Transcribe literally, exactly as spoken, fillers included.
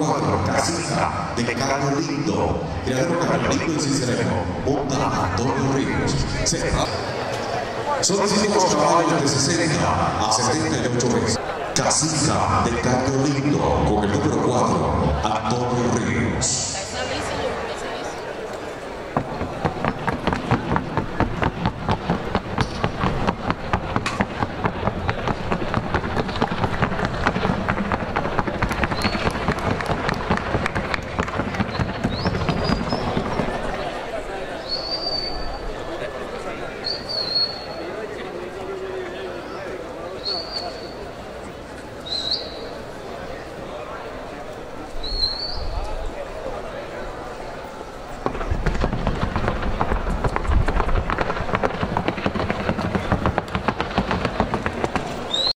cuatro, Cacica de Caño Lindo. Criadero Caño Lindo en Cicereno. Monta Antonio Ríos. Solicitamos caballos de sesenta a setenta y ocho veces. Cacica de Caño Lindo.